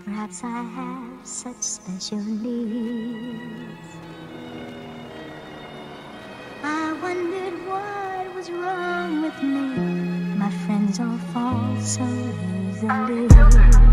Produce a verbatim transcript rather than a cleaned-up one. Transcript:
Perhaps I have such special needs. I wondered what was wrong with me. My friends all fall so easily.